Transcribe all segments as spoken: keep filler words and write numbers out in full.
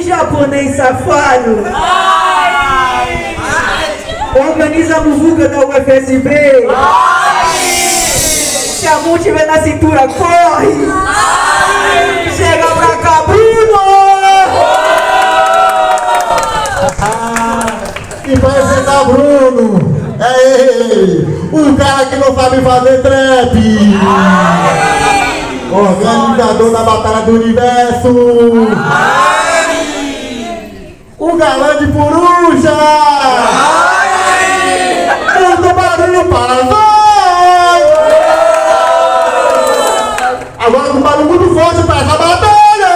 japonês safado. Ai. Organiza a muvuca da U F S B. Ai. Se a mão tiver na cintura, corre. Ai. Chega pra cá, Bruno. E vai apresentar Bruno. É ele, o cara que não sabe fazer trap. Ai. Organizador da Batalha do Universo. Ai. O galã de Puruja. Ai. Muito barulho para nós. Agora um barulho muito forte para essa batalha.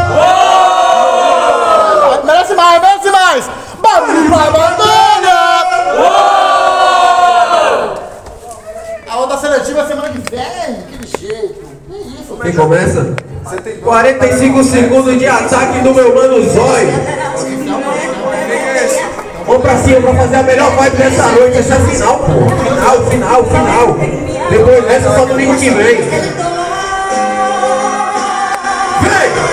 Merece mais, merece mais. Barulho para a batalha. A outra seletiva semana que vem, aquele jeito. Que isso, Quem começa? quarenta e cinco segundos de ataque do meu mano Zói. Vamos pra cima pra fazer a melhor vibe dessa noite. Essa é a final, pô. Final, final, final. Depois dessa só domingo que vem. Vem!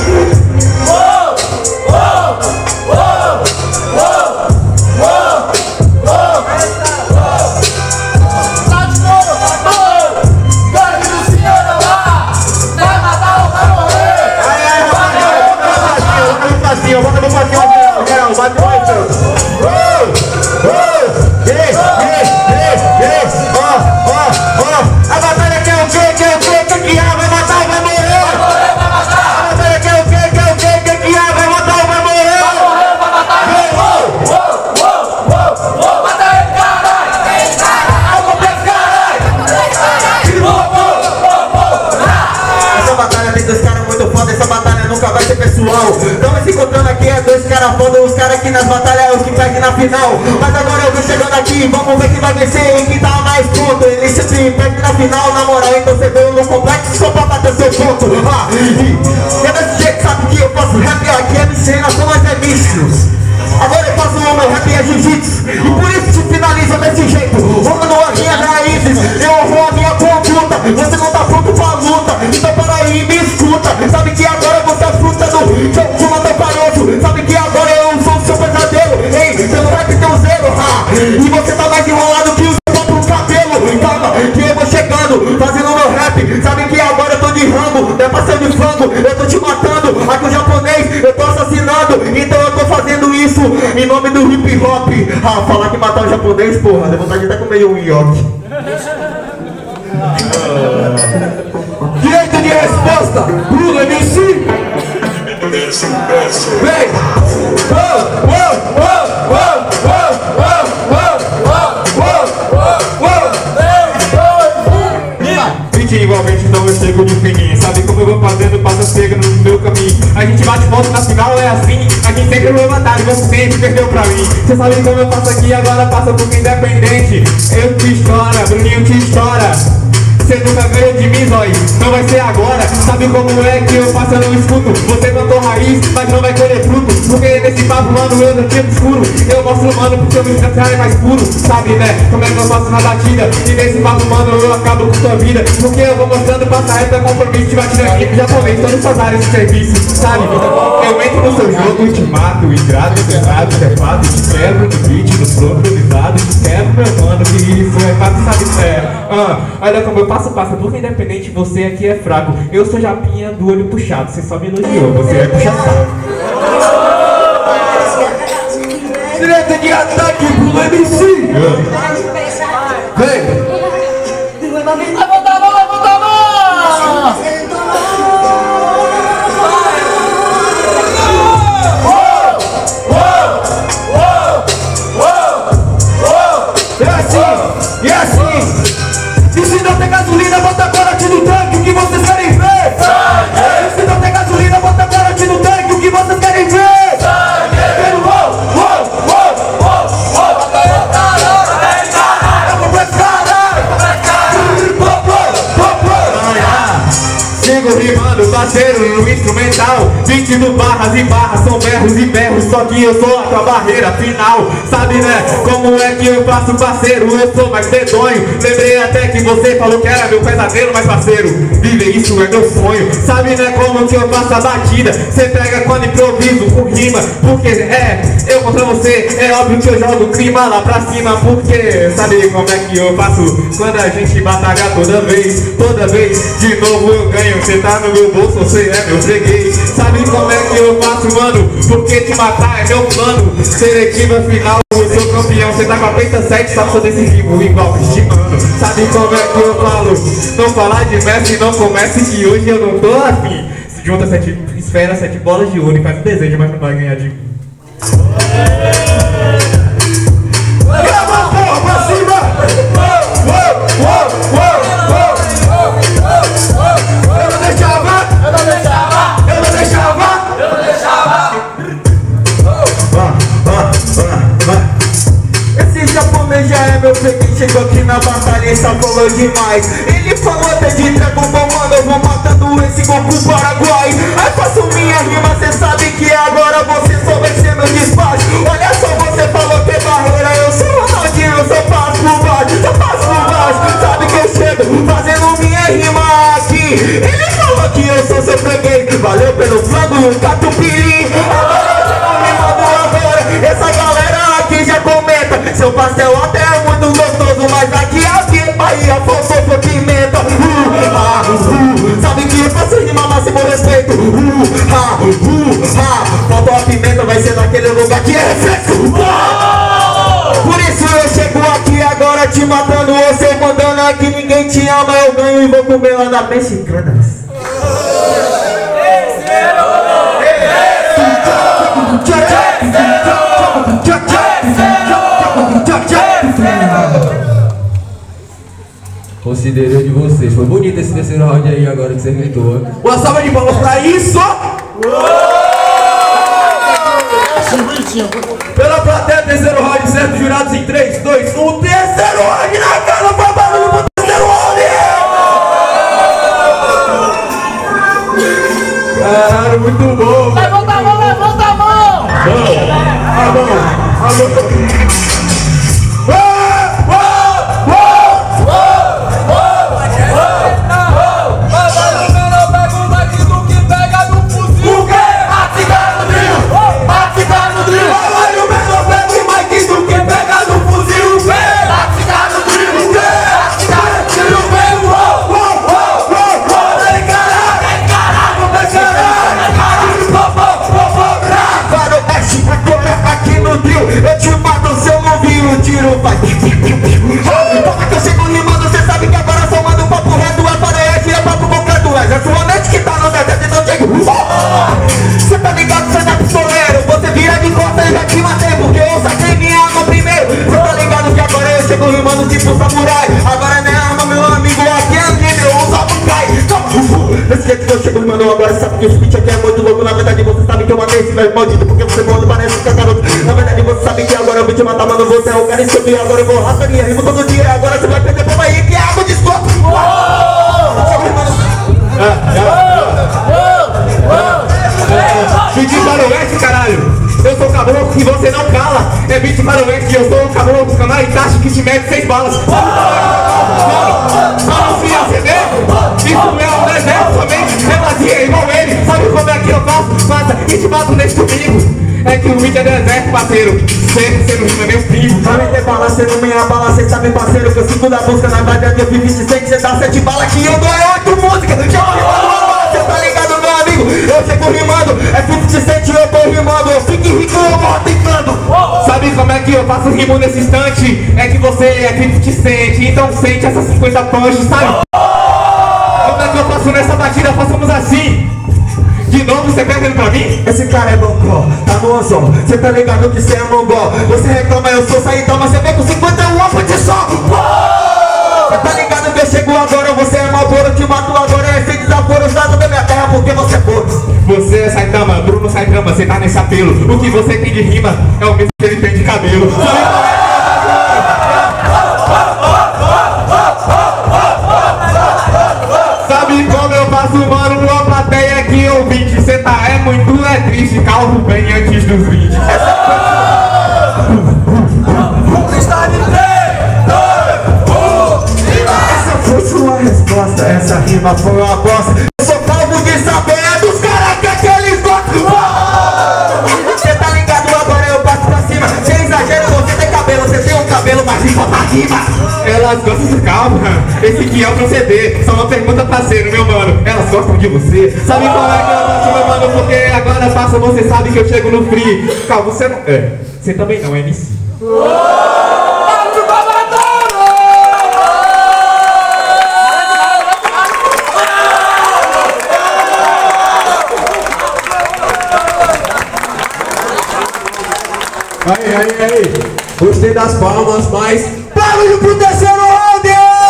Bota no patinho, geral, bate no patinho. Ó, ó, ó. A batalha quer o quê? Quer o quê? Quer que há? Vai matar ou vai morrer? Vai morrer, vai matar. A batalha quer o quê? Quer o quê? Quer que há? Vai matar ou vai morrer? Vai morrer, vai matar. Mata ele, caralho. Algo pra caralho. Essa batalha tem dois caras muito foda. Essa batalha nunca vai ser pessoal. Estamos se encontrando aqui, é dois caras foda. Os caras aqui nas batalhas, os que perdem na final. Mas agora eu vou chegando aqui, vamos ver quem vai vencer e quem tá mais pronto. Ele sempre perde na final, na moral. Então você veio no complexo só pra bater seu ponto. Ah, e é desse jeito, sabe que eu faço rap aqui, é cena, são nós é místicos. Agora eu faço o meu rap é jiu-jitsu. E por isso te finaliza desse jeito. Rolando as minhas raízes, eu honro a minha conduta. Você não tá pronto pra luta, então para aí, me escuta. Sabe que agora você é fruta do seu fumata faroso. Sabe que agora eu sou o seu pesadelo. Ei, pelo rap teu zelo, ha. E você tá mais enrolado que o seu próprio cabelo. Calma, que eu vou chegando, fazendo meu rap. Sabe que agora eu tô de rango, é passeio de frango. Eu tô te matando, aqui o japonês eu tô assassinando. Então eu tô fazendo isso em nome do hip hop. Ah, falar que matar o japonês, porra, dá vontade de até comer um nhoque. Direito de resposta, Bruno M C. Vem! Oh, oh, oh, oh, oh, oh, oh, oh, oh. Vinte igualmente, então eu chego de fininho. Sabe como eu vou fazendo, passa cega no meu caminho. A gente bate volta na final, é assim. A gente sempre foi vantagem, você sempre perdeu pra mim. Você sabe como eu faço aqui, agora passa um pouco independente. Eu te estoura, Bruninho te estoura. Você nunca ganhou de mim, Zói, não vai ser agora. Sabe como é que eu faço, eu não escuto. Você plantou raiz, mas não vai colher fruto. Porque nesse papo, mano, eu não tenho escuro. Eu mostro, mano, porque o meu cantar é mais puro. Sabe, né, como é que eu faço na batida. E nesse papo, mano, eu acabo com tua vida. Porque eu vou mostrando, passa reta, compromisso. Te batendo aqui, japonês, todas suas áreas de serviço. Sabe, eu entro no seu jogo, te mato, ingrato, pesado, é fato. Te quebro no beat, no flow improvisado. Te quebro, meu mano, que isso é fato, sabe, é. Ah, olha como eu passo, passa, porque independente, você aqui é fraco. Eu sou japinha do olho puxado, você só me elogiou, você é puxa-saco. Direita de ataque pro M C. Vem! Vai botar a mão, vai botar a mão! É assim, é assim. E se não tem gasolina, bota agora aqui no tanque, o que vocês querem ver? E se não tem gasolina, bota agora aqui no tanque, o que vocês querem ver? Repetindo barras e barras, são berros e berros, só que eu sou a tua barreira final. Sabe, né, como é que eu faço, parceiro? Eu sou mais dedonho. Lembrei até que você falou que era meu pesadelo, mas parceiro, viver isso é meu sonho. Sabe, né, como que eu faço a batida? Você pega quando improviso com rima, porque é, eu contra você, é óbvio que eu jogo o clima lá pra cima. Porque sabe como é que eu faço quando a gente batalha toda vez, toda vez, de novo eu ganho. Você tá no meu bolso, você é meu freguês. Sabe como é que eu faço, mano? Porque te matar é meu plano. Seletiva final, eu sou campeão. Você tá com a peita sete, só sou decisivo, igual Cristiano. Sabe como é que eu falo? Não falar de Messi, não comece que hoje eu não tô afim. Se junta sete esferas, sete bolas de ouro e faz um desejo, mas não vai ganhar de mim. Chegou aqui na batalha e falou demais. Ele falou até de Dragon Ball, mano, eu vou matando esse Goku Paraguai. Aí faço minha rima, cê sabe que agora você só vai ser meu despacho. Olha só, você falou que é barreira, eu sou Ronaldinho, eu só passo por baixo, eu passo por baixo. Sabe que eu chego fazendo minha rima aqui. Ele falou que eu sou seu freguês, valeu pelo flango, catupiry. Agora eu chego rimando agora, essa galera aqui já comenta. Seu pastel até é muito gostoso, mas aqui, aqui, aí a fofa foi pimenta. Uh, ah, uh, sabe que eu faço rima, máximo respeito. Uh, ah, uh, ah, faltou a pimenta, vai ser naquele lugar que é refresco. Uh, por isso eu chego aqui agora te matando, você mandando aqui, ninguém te ama, eu ganho e vou comer lá na Mexicanas. Considerei de vocês. Foi bonito esse terceiro round aí agora que você inventou. Uma salva de palmas pra isso! Pela plateia, terceiro round, certo? Jurados em três, dois, um. Terceiro round na casa, foi barulho pro terceiro round! Caralho, muito bom! Levanta a mão, levanta a mão! A mão, a mão! Eu te mato se eu não vi o tiro, vai. Toma que eu chego rimando, cê sabe que agora só mando papo reto. Aparece, é papo concreto, é a sua mente que tá no deserto, então chego. Cê tá ligado, cê não é pistoleiro. Você vira de costas e já te matei, porque eu saquei minha arma primeiro. Cê tá ligado que agora eu chego rimando tipo samurai. Agora não é arma, meu amigo, aqui é anime, eu uso a bucai. Desse jeito que eu chego rimando agora, sabe que esse beat aqui é muito louco. Na verdade você sabe que eu matei esse velho maldito, porque você quando parece que é garoto. Na verdade você sabe que agora eu vou te matar, mano, você é o cara escolhido. Agora eu vou rasgar minha rima todo dia, agora você vai perder pra aí, que é água de esgoto. Beat faroeste, caralho! Eu sou o caboclo que você não cala. É beat faroeste, eu sou o caboclo camaritacho que te mete seis balas. Mano, se acender, isso é um deserto somente. É vazia igual ele, sabe como é que eu faço? Mata e te mato nesse domingo. É que o beat é deserto, parceiro. Você, você não rima nem o pingo. Pra me ter bala, cê não me abala, cê sabe, parceiro, que eu sigo da busca. Na verdade eu vi vinte e seis, cê dá sete balas, que eu dou é oito músicas. Que eu rimo, cê tá ligado, meu amigo? Eu chego rimando, é cinquenta e sete, eu tô rimando. Eu fico rico, eu vou tentando. Sabe como é que eu faço rimo nesse instante? É que você é cinquenta Cent, então sente essas cinquenta punches, sabe? Como é que eu faço nessa batida? Façamos assim. De novo você perdendo pra mim? Esse cara é bocó, tá no anzol. Cê tá ligado que cê é mongol. Você reclama, eu sou saída, mas cê vem com cinquenta e um alfa de sol. Cê tá ligado que eu chego agora, você é malboro. Te mato agora, é sem desaforo. Usado da minha terra porque você é boro. Você é Saitama, Bruno Saitama, você tá nesse apelo. O que você tem de rima é o mesmo que ele tem de cabelo. Sabe como eu faço, mano? Uma plateia que ouvinte, cê tá é muito é triste, calvo bem antes dos vinte. Está de três, dois, um. Essa foi sua resposta, essa rima foi uma bosta. Eu sou calvo de saber, é dos caras que eles gostam. Você tá ligado, agora eu passo pra cima. Sem exagero, você tem cabelo, você tem um cabelo, mas limpa pra cima. Elas gostam de calma, esse aqui é o proceder. Só uma pergunta parceiro, meu mano. Elas gostam de você? Sabe qual é que eu gosto, meu mano? Porque agora passa, você sabe que eu chego no free. Calma, você não... É, você também não é M C. Aí, aí, aí. Gostei das palmas, mas barulho pro terceiro round!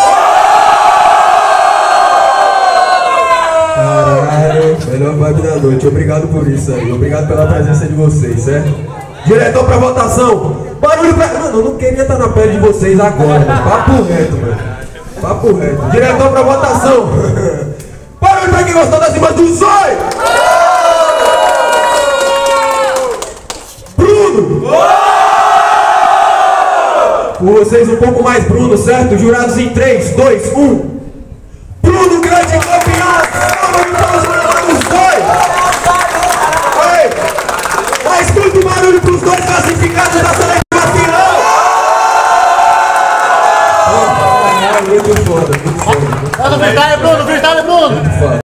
Caralho, melhor vibe da noite. Obrigado por isso aí. Obrigado pela presença de vocês, certo? Diretor pra votação. Barulho pra... Mano, eu não queria estar na pele de vocês agora, mano. Papo reto, mano. Papo reto. Diretor pra votação. Barulho pra quem gostou das rimas do Zóio. Bruno! Por vocês um pouco mais Bruno, certo? Jurados em três, dois, um. Bruno, grande campeão! Os dois! Mais muito barulho pros dois classificados da seleção final! Muito foda, muito foda. Bruno, Bruno, Bruno, Bruno!